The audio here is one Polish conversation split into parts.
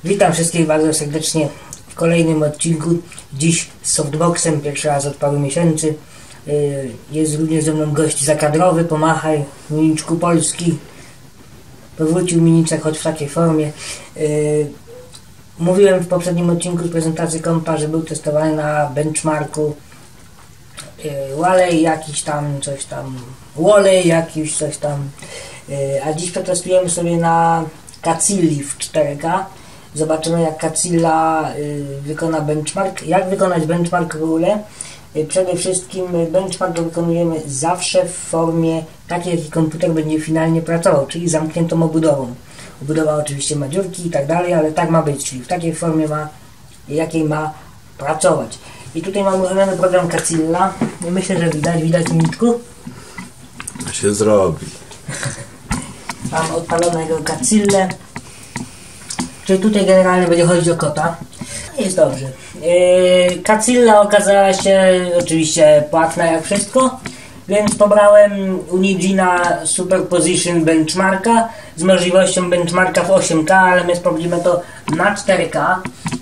Witam wszystkich bardzo serdecznie w kolejnym odcinku. Dziś z softboxem, pierwszy raz od paru miesięcy. Jest również ze mną gość zakadrowy, pomachaj, Miniczku Polski. Powrócił Miniczek, choć w takiej formie. Mówiłem w poprzednim odcinku z prezentacji kompa, że był testowany na benchmarku Walley jakiś tam, coś tam, Walley jakiś, coś tam. A dziś przetestujemy sobie na Kacilli w 4K. Zobaczymy, jak Kacilla wykona benchmark. Jak wykonać benchmark w ogóle? Przede wszystkim benchmark wykonujemy zawsze w formie takiej, jaki komputer będzie finalnie pracował, czyli zamkniętą obudową. Obudowa oczywiście ma dziurki i tak dalej, ale tak ma być, czyli w takiej formie jakiej ma pracować. I tutaj mamy uruchomiony program Kacilla. Myślę, że widać Miniczku? Się zrobi. Mam odpalonego Kacillę. Czyli tutaj generalnie będzie chodzić o kota. Jest dobrze. Kacilla okazała się oczywiście płatna jak wszystko, więc pobrałem Unigina Superposition Benchmarka z możliwością benchmarka w 8K, ale my sprawdzimy to na 4K.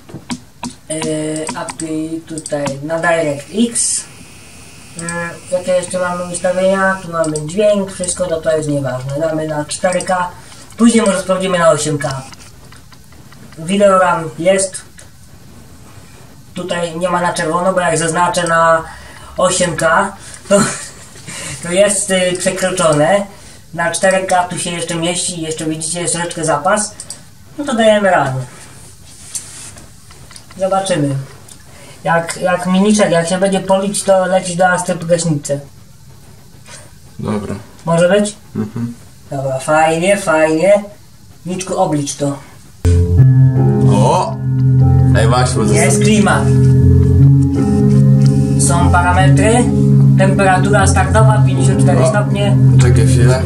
API tutaj na DirectX. Jakie jeszcze mamy ustawienia? Tu mamy dźwięk, wszystko to jest nieważne. Damy na 4K, później może sprawdzimy na 8K. Video RAM jest. Tutaj nie ma na czerwono, bo jak zaznaczę na 8K, to jest przekroczone. Na 4K tu się jeszcze mieści, jeszcze widzicie, jest troszeczkę zapas. No to dajemy RAM. Zobaczymy. Jak Miniczek, jak się będzie polić, to lecisz do Astry po gaśnicę. Dobra. Może być? Mhm. Dobra, fajnie. Miniczku, oblicz to. O! Ej, właśnie, bo Jest klimat. Są parametry. Temperatura startowa 54 stopnie. Czekaj chwilę.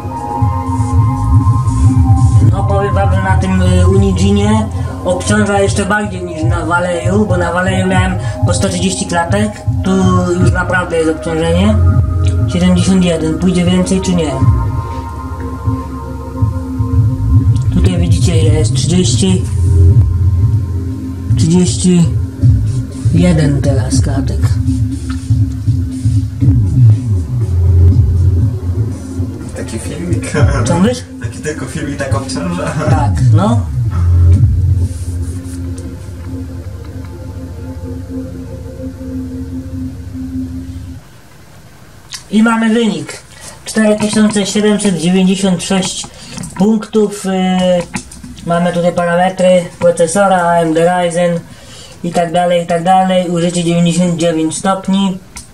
No powiem wam, że na tym Uniginie obciąża jeszcze bardziej niż na Waleju, bo na Waleju miałem po 130 klatek. Tu już naprawdę jest obciążenie. 71. Pójdzie więcej czy nie? Tutaj widzicie, ile jest 31 teraz klatek. Taki filmik. Co mówisz? Taki tylko filmik tak obciąża. Tak, no. I mamy wynik. 4796 punktów. Mamy tutaj parametry procesora, AMD Ryzen i tak dalej. Użycie 99 stopni.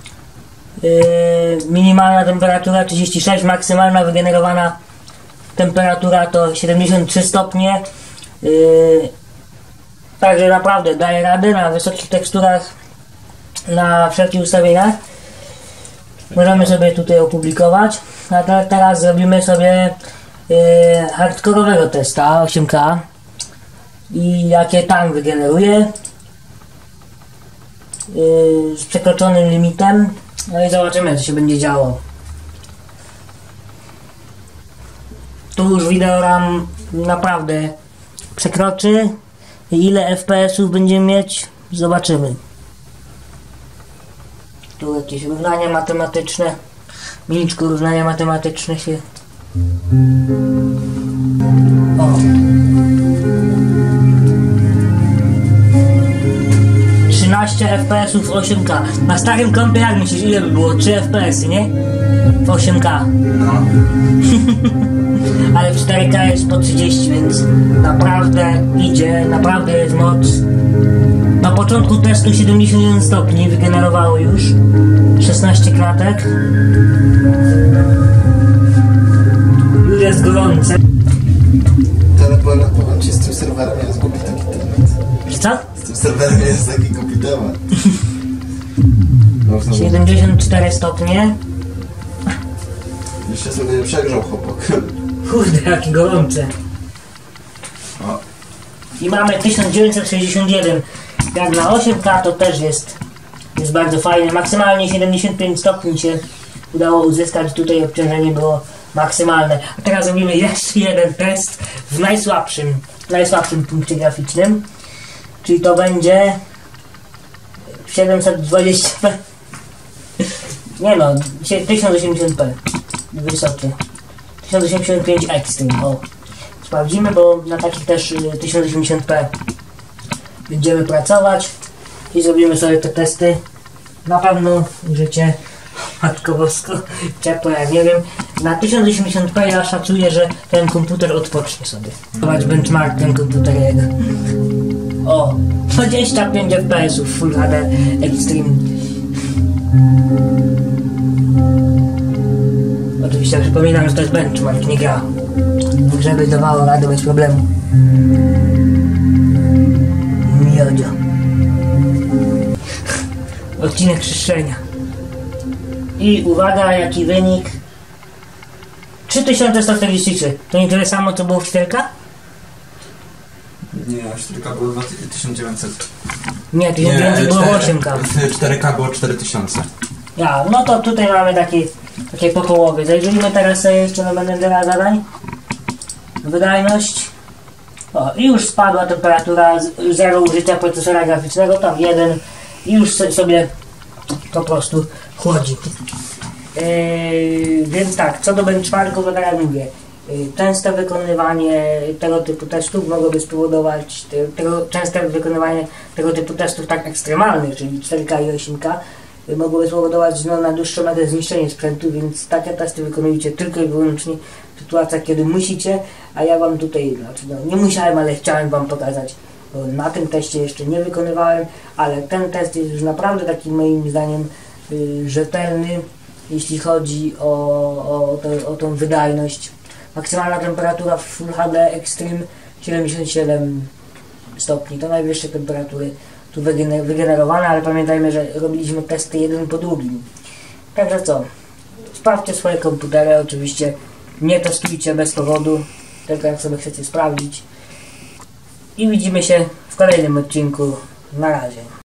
Minimalna temperatura 36, maksymalna wygenerowana temperatura to 73 stopnie. Także naprawdę daje radę na wysokich teksturach, na wszelkich ustawieniach. Możemy sobie tutaj opublikować. A teraz zrobimy sobie hardkorowego testa 8K i jakie tam wygeneruje z przekroczonym limitem. No i zobaczymy, co się będzie działo. Tu już video RAM naprawdę przekroczy. Ile FPS-ów będziemy mieć? Zobaczymy. Tu jakieś równania matematyczne. Miniczku, równania matematyczne się... O! 13 FPS-ów 8K. Na starym kompie jak myślisz, ile by było? 3 FPS-y, nie? W 8K. No. Ale w 4K jest po 30, więc naprawdę idzie, naprawdę jest moc. Na początku testu 71 stopni wygenerowało już 16 klatek. Już jest gorące. Powiem ci, z tym serwerem jest głupi taki temat. Co? Z tym serwerem jest taki głupi temat. 74 stopnie. Jeszcze sobie nie przegrzał chłopak. Kurde, jaki gorące. O. I mamy 1961. Jak na 8K to też jest bardzo fajnie. Maksymalnie 75 stopni się udało uzyskać. Tutaj obciążenie było maksymalne. A teraz robimy jeszcze jeden test w najsłabszym najsłabszym punkcie graficznym, czyli to będzie 720p. Nie no, 1080p. Wysokie. 1085 Extreme. O. Sprawdzimy, bo na takich też 1080p będziemy pracować i zrobimy sobie te testy. Na pewno życie matko bosko ciepło, ja nie wiem. Na 1080p ja szacuję, że ten komputer odpocznie sobie. Zobacz benchmark ten komputer jego. O, 25 fps Full HD Extreme. Oczywiście przypominam, że to jest benchmark, nie gra. W grze by dawało radę bez problemu. Miodzio. Odcinek czyszczenia. I uwaga, jaki wynik. 3143. To nie tyle samo, co było w 4K? Nie, 4K było 1900. Nie, 1900 było 8K. W 4K było 4000. Ja, no to tutaj mamy takie po połowie. Zajrzyjmy teraz sobie jeszcze na menedżera zadań. Wydajność. O, i już spadła temperatura, 0 użycia procesora graficznego, tam 1 i już sobie po prostu chłodzi. Więc tak, co do benchmarku, to tak jak mówię, częste wykonywanie tego typu testów mogłoby spowodować, częste wykonywanie tego typu testów tak ekstremalnych, czyli 4K i 8K, mogłoby spowodować na dłuższą metę zniszczenie sprzętu, więc takie testy wykonujcie tylko i wyłącznie w sytuacjach, kiedy musicie, a ja wam tutaj, nie musiałem, ale chciałem wam pokazać, bo na tym teście jeszcze nie wykonywałem, ale ten test jest już naprawdę taki moim zdaniem rzetelny, jeśli chodzi o tą wydajność. Maksymalna temperatura w Full HD Extreme 77 stopni, to najwyższe temperatury tu wygenerowane, ale pamiętajmy, że robiliśmy testy jeden po drugim. Także co, sprawdźcie swoje komputery, oczywiście nie testujcie bez powodu, tylko jak sobie chcecie sprawdzić. I widzimy się w kolejnym odcinku. Na razie.